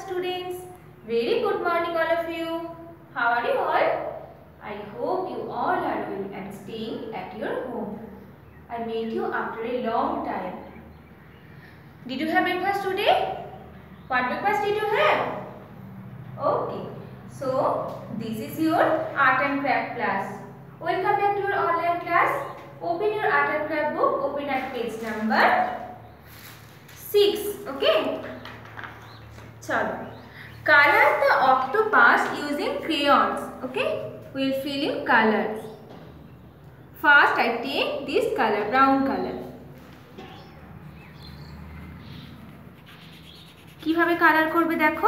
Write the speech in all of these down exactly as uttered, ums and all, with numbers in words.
students. Very good morning all of you. How are you all? I hope you all are well and staying at your home. I met you after a long time. Did you have breakfast today? What breakfast did you have? Okay. So, this is your art and craft class. Welcome back to your online class. Open your art and craft book. Open at page number six. Okay. Chalo. Color the octopus using crayons. Okay. We will fill in colors. First, I take this color, brown color. কিভাবে colour করবে দেখো।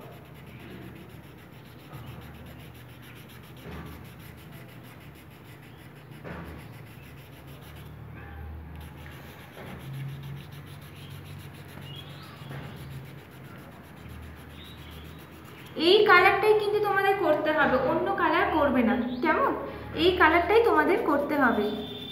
এই কালারটাই কিন্তু তোমাদের করতে হবে, অন্য কালার করবে না, কেমন? এই কালারটাই তোমাদের করতে হবে।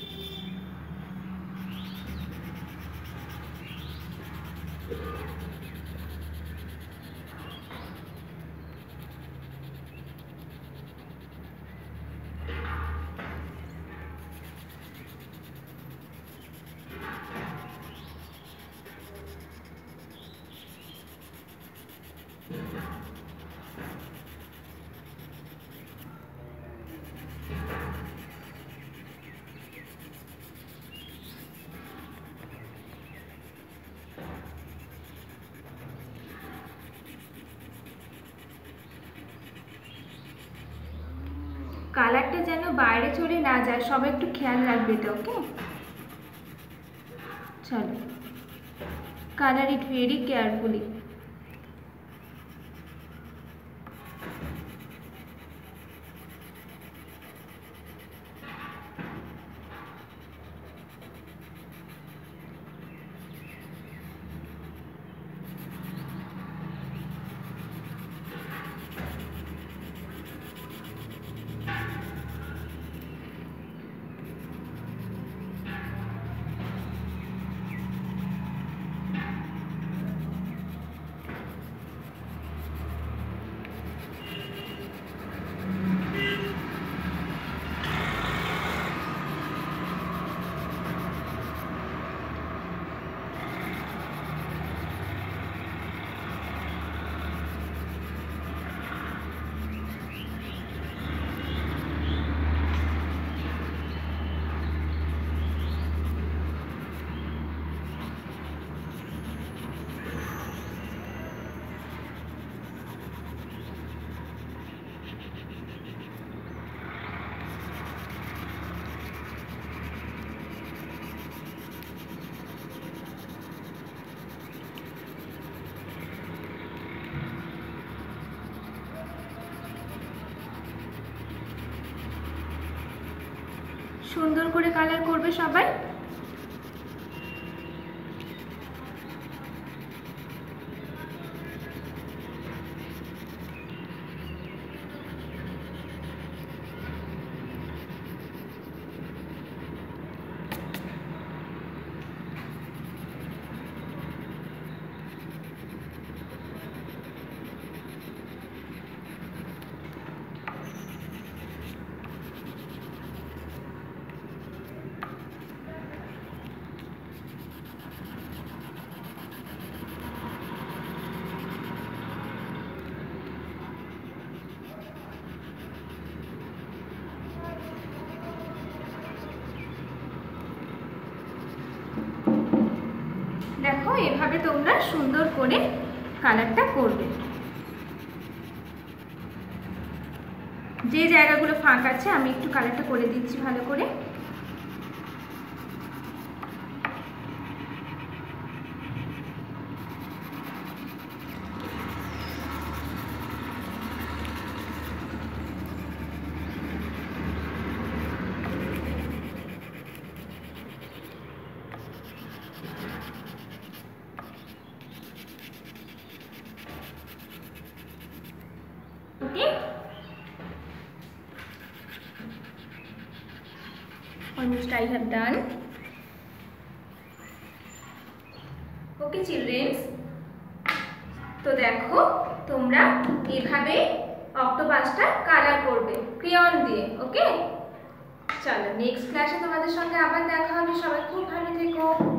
কালারটা যেন বাইরে চলে না যায়, সবাই একটু খেয়াল রাখবে তো। ওকে, চলো, কালার ইট ভেরি কেয়ারফুলি। সুন্দর করে কালার করবে সবাই। দেখো, এভাবে তোমরা সুন্দর করে কালারটা করবে। যে জায়গাগুলো ফাঁকা আছে আমি একটু কালারটা করে দিচ্ছি ভালো করে। Okay, almost I have done. Okay children, তো দেখো তোমরা এইভাবে অক্টোপাসটা কালার করবে ক্রেয়ন দিয়ে। ওকে, চলো নেক্সট ক্লাসে তোমাদের সঙ্গে আবার দেখা হবে। সবাই খুব ভালো থেকো।